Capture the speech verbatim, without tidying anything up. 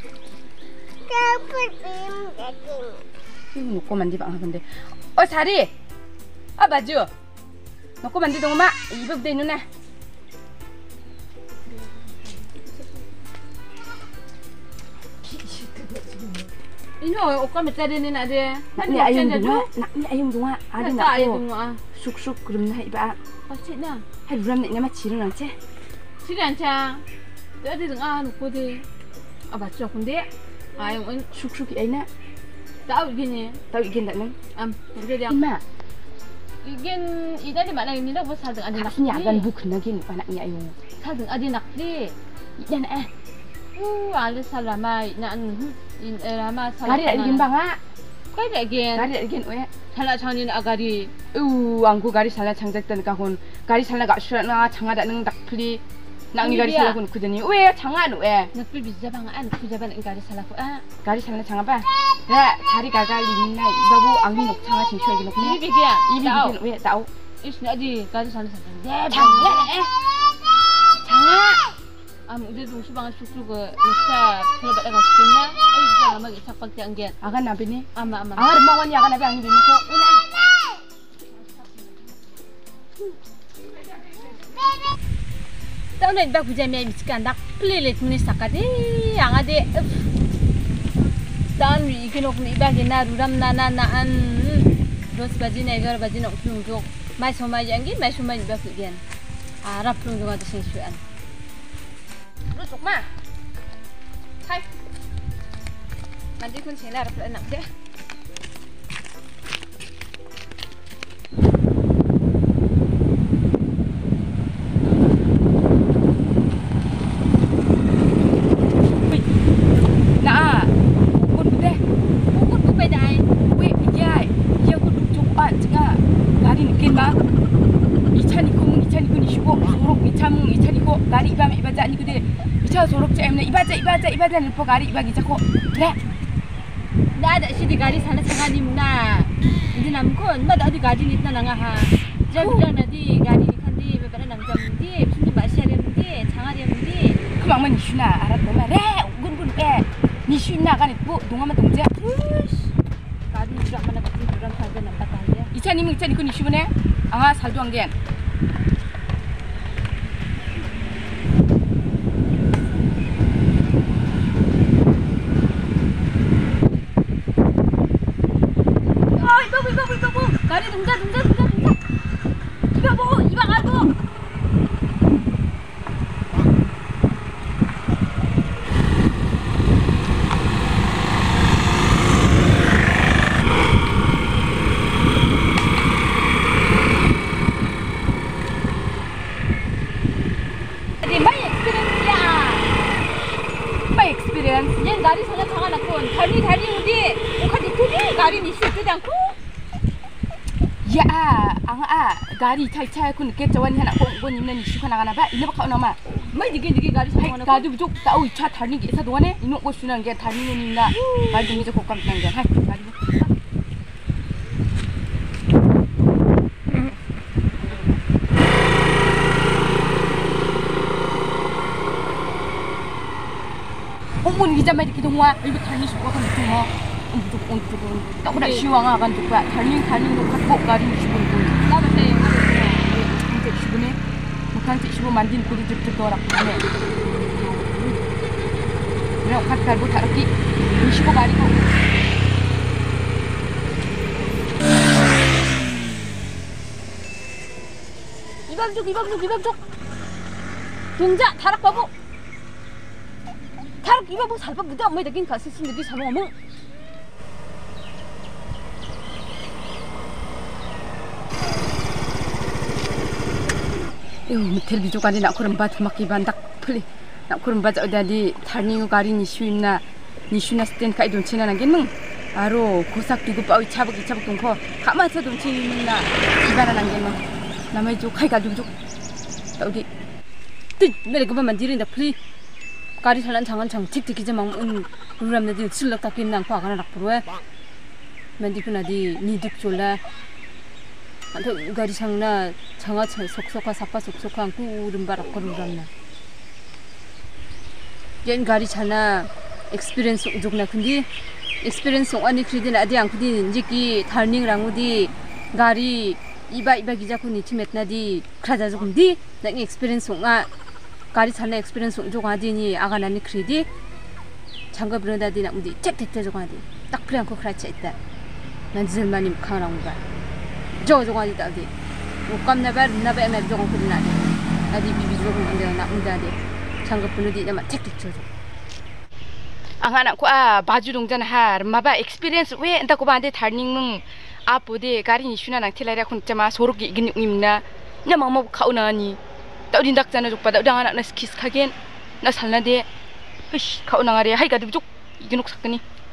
이거 놓고 만디 방 근데 어 사리 아 맞죠 놓고 만디 동마 이법 돼 누나 ini oka mencari ni nak dia. Nak ni ayam bunga, nak ni ayam bunga. Ada nak ayam bunga. Suk-suk kerum nak iba. Pasti nak. Hai ram nak nama ciru nak ceh. Ciru aja. Dia ada dengar nuku dia. Apa cakap pun dia. Ayam un suk-suk ayam nak. Tahu gini. Tahu ikan tak nang? Am, dia dia. Ima. Ikan ida di mana ini dah besar dengan adik nak. Ni akan bukan lagi anak ni ayam. Besar dengan adik nak dia. Ikan eh. Uh, ada salamai nak in rama salam. Gari lagi bang ah. Kau lagi. Gari lagi oh. Salah cangni nak gari. Uh, angku gari salah cangjak dan kahun. Gari salah gak surat na cangga dak nang dak pli. Nang ni gari salah kun kudani. Weh cangga nu eh. Nak pli bisa bang ah. Nak bisa bang gari salah ku ah. Gari salah cangga ba. Ya, cari gagal limna. Babu angin nok cangga sing shoy nok ni. Ibi bikia. Ibi bikin weh tahu. Is nak di gari salah cangga. Cangga eh. Cangga. Am dia tu subang susu ke masa kalau pada kau skinna, ai bisa lama kita pakai angin. Akan nabi ni. Ama ama. Akan mau ni akan nabi angin ni ko. Tahu nak bak hujan mai biskan dak playlist ni sakade yang ada. Dan ikan ok ni bak na ruram na na na an dos baji na egar baji nak tunjuk. Mai somai angin, mai somai bak hujan. Arab tunjuk ada sesuatu. Rusuk mah. Hai. Nanti kun sena harap enak deh. Nah, kun deh. Kun tu bedai. Weh, iya. Iya kun duk ah cenga. Gari nikin bang. 이찬 이고 이찬 이고 이시고 소록 이찬 이찬 이고 가리 이밤 이바자 아니 그대 이차 소록 잼네 이바자 이바자 이바자 늘포 가리 이바 기자고 그래 나 다시 가리 사는 상관이 무나 이제 남건 마 나도 가리 있나 나가 저기랑 나디 가리 칸디 베베라 남자인데 무슨 마시아는데 장아리는데 그만만 이슈나 알았다 말해 군군 에 니슈나 가니 뭐 동아만 동자 가리 주랑 하나 같은 주랑 사자 남바다 이제 이찬 이모 이찬 이고 니슈네 아 살도 안겐 가리 동자 동자 동자 동자 이거 뭐 이방 알고 di mai experience ya mai experience 얘 가리 전에 장아 났고 다리 다리 어디 어디 그게 가리 니시 뜨지 않고 ya ang a gari chai chai kun ke chawan hana ko ko nimna ni shuka nagana ba ile ba ka nama mai digi digi 가리 hai 장아 gadu bujok tau cha thani ge sa doane ino ko sunan ge thani ni nimna gari dumi je ko kam tang ge hai gari Omun kita mai kita ngwa ibu thani shuka kan tu mo untuk untuk tak ada siwang akan tu pak thani thani no khat gari shuka tu 나 봤어요 이제 주변에 북한 집으로 만든 고리 집도 돌아가네. 그냥 갓 갈고 다르기 이십오 가리고. 이밤 쪽 이밤 쪽 이밤 쪽 동자 다락 바보 다락 이밤 뭐 살바 무대 엄마에 되긴 가스 신들이 사먹 어머 Yo, meter bijuk ada nak kurang bat maki bandak peli. Nak kurang bat ada di tarningu gari ni shuina ni shuina sten kai don china nangin mung. Aro kosak dugu pau cabak cabak tungko. Kak masa don china na ibara nangin mung. Namai jo kai gadu juk. Tau di. Ti, mereka ba mandiri ndak peli. Gari salan jangan jang tik tik aja mang un ruram nadi silak takin nang pa kana nak perwe. Mandi pun nadi nidik jola. 안토 가리 상나 장아 속속하 사파 속속한 꾸름 바락 거르란나 얜 가리 차나 experience ujukna kundi experience ani khridin adi angkudi njiki turning rangudi gari iba iba gija kuni chimetna di khraja jugumdi nang experience nga gari chalna experience ujugadi ni aganani khridi 장갑 브런다디 나무디 책책책 저가디 딱 그냥 그 크라치 있다 난 질만이 강랑가 저 저가디 다디 못 감나바 나바 에메 저거 그리나디 나디 비비 저거 안데 나무다디 장갑 브런디 나마 책책 저 angana ko a baju dongjan har maba experience we enta ko bande turning mung a pode gari ni shuna nang thelai ra khun chama sorok gi gin imna na mama khauna ni tawdin dak jana jok pada dang na skis khagen na salna de hish khauna ngare hai ga du jok iginuk sakni